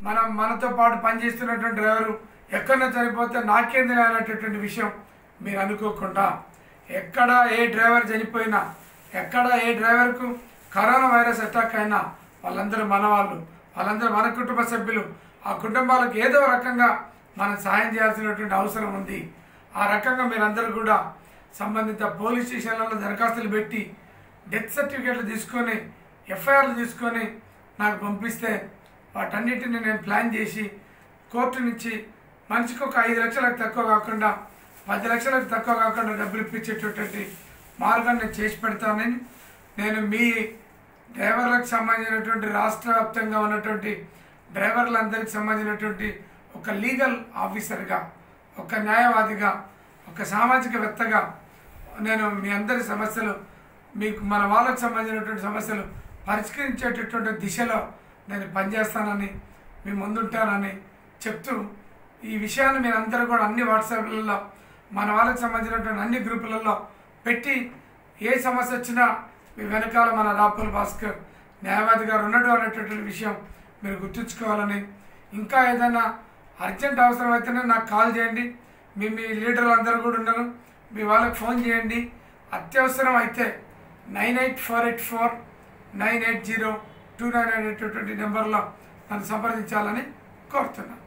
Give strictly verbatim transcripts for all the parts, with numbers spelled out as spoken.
మనం మనతో పాటు పనిచేస్తున్నటువంటి డ్రైవరు ఎక్కడో చనిపోతే నాకేంది అనేటటువంటి విషయం మీరు అనుకోకుండా, ఎక్కడ ఏ డ్రైవర్ చనిపోయినా, ఎక్కడ ఏ డ్రైవర్కు కరోనా వైరస్ అటాక్ అయినా వాళ్ళందరూ మన వాళ్ళు, వాళ్ళందరూ మన కుటుంబ సభ్యులు. ఆ కుటుంబాలకు ఏదో రకంగా మనం సహాయం చేయాల్సినటువంటి అవసరం ఉంది. ఆ రకంగా మీరందరూ కూడా సంబంధిత పోలీస్ స్టేషన్లలో దరఖాస్తులు పెట్టి డెత్ సర్టిఫికేట్లు తీసుకొని ఎఫ్ఐఆర్లు తీసుకొని నాకు పంపిస్తే వాటన్నిటిని నేను ప్లాన్ చేసి కోర్టు నుంచి మనిషికి ఒక ఐదు లక్షలకు తక్కువ కాకుండా పది లక్షలకు తక్కువ కాకుండా డబ్బులు ఇప్పించేటటువంటి మార్గాన్ని నేను చేసి పెడతానని నేను మీ డ్రైవర్లకు సంబంధించినటువంటి రాష్ట్ర వ్యాప్తంగా ఉన్నటువంటి డ్రైవర్లందరికీ సంబంధించినటువంటి ఒక లీగల్ ఆఫీసర్గా, ఒక న్యాయవాదిగా, ఒక సామాజికవేత్తగా నేను మీ అందరి సమస్యలు, మీకు మన వాళ్ళకు సంబంధించినటువంటి సమస్యలు పరిష్కరించేటటువంటి దిశలో నేను పనిచేస్తానని మీ ముందుంటానని చెప్తూ, ఈ విషయాన్ని మీరు అందరూ కూడా అన్ని వాట్సాప్లలో మన వాళ్ళకి సంబంధించినటువంటి అన్ని గ్రూపులలో పెట్టి ఏ సమస్య వచ్చినా మీ వెనకాల మన రాపుల్ భాస్కర్ న్యాయవాది గారు ఉన్నాడు అనేటటువంటి విషయం మీరు గుర్తుంచుకోవాలని, ఇంకా ఏదైనా అర్జెంట్ అవసరం అయితేనే నాకు కాల్ చేయండి. మీ మీ లీడర్లు అందరూ కూడా ఉన్నారు, మీ వాళ్ళకి ఫోన్ చేయండి. అత్యవసరం అయితే nine eight four eight four nine eight zero two nine అనేటటువంటి నెంబర్లో నన్ను సంప్రదించాలని కోరుతున్నాను.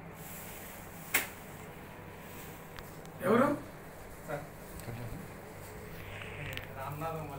ఎవరు?